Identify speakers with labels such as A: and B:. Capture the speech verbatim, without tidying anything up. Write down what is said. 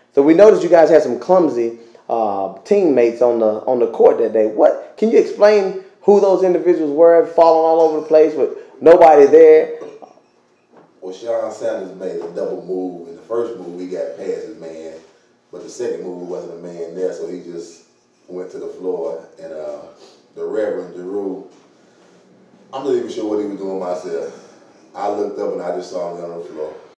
A: So we noticed you guys had some clumsy uh, teammates on the on the court that day. What can you explain who those individuals were, falling all over the place with nobody there?
B: Well, Sean Sanders made a double move. In the first move, he got past his man, but the second move wasn't a man there, so he just went to the floor. And uh, the Reverend Giroux, I'm not even sure what he was doing myself. I looked up and I just saw him on the floor.